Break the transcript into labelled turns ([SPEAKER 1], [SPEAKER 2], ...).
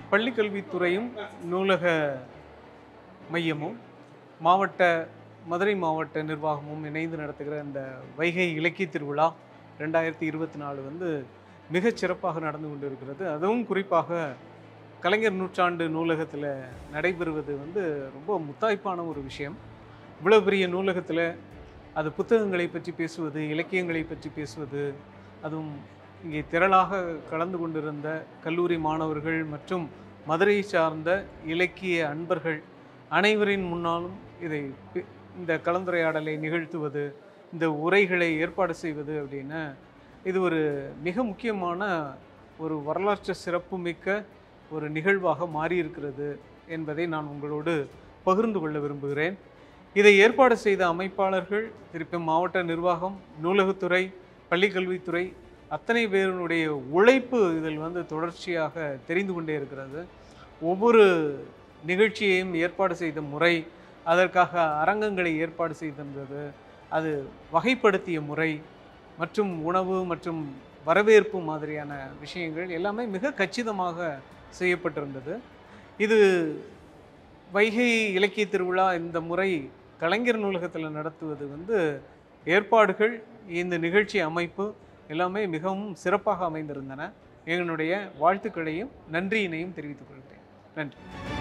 [SPEAKER 1] பள்ளிக்கல்வித்துறையும் நூலக மையமும் மதுரை மாவட்ட நிர்வாகமும் இணைந்து நடத்துகிற இந்த வைகை இலக்கிய திருவிழா 2024 வந்து மிகச் சிறப்பாக நடந்து கொண்டு இருக்கிறது. அதுவும் குறிப்பாக கலைஞர் நூற்றாண்டு நூலகத்தில் நடைபெறுவது வந்து ரொம்ப முத்தாய்ப்பான ஒரு விஷயம். இவ்வளோ பெரிய நூலகத்தில் அது புத்தகங்களை பற்றி பேசுவது, இலக்கியங்களை பற்றி பேசுவது, அதுவும் இங்கே திரளாக கலந்து கொண்டிருந்த கல்லூரி மாணவர்கள் மற்றும் மதுரையை சார்ந்த இலக்கிய அன்பர்கள் அனைவரின் முன்னாலும் இந்த கலந்துரையாடலை நிகழ்த்துவது, இந்த உரைகளை ஏற்பாடு செய்வது அப்படின்னா இது ஒரு மிக முக்கியமான ஒரு வரலாற்று சிறப்புமிக்க ஒரு நிகழ்வாக மாறியிருக்கிறது என்பதை நான் உங்களோடு பகிர்ந்து கொள்ள விரும்புகிறேன். இதை ஏற்பாடு செய்த அமைப்பாளர்கள், திருப்பி மாவட்ட நிர்வாகம், நூலகத்துறை, பள்ளிக்கல்வித்துறை அத்தனை பேருடைய உழைப்பு இதில் வந்து தொடர்ச்சியாக தெரிந்து கொண்டே இருக்கிறது. ஒவ்வொரு நிகழ்ச்சியையும் ஏற்பாடு செய்த முறை, அதற்காக அரங்கங்களை ஏற்பாடு செய்திருந்தது, அது வகைப்படுத்திய முறை மற்றும் உணவு மற்றும் வரவேற்பு மாதிரியான விஷயங்கள் எல்லாமே மிக கச்சிதமாக செய்யப்பட்டிருந்தது. இது வைகை இலக்கிய திருவிழா இந்த முறை கலைஞர் நூலகத்தில் நடத்துவது வந்து ஏற்பாடுகள், இந்த நிகழ்ச்சி அமைப்பு எல்லாமே மிகவும் சிறப்பாக அமைந்திருந்தன. என்னுடைய வாழ்த்துக்களையும் நன்றியினையும் தெரிவித்துக் கொள்கிறேன். நன்றி.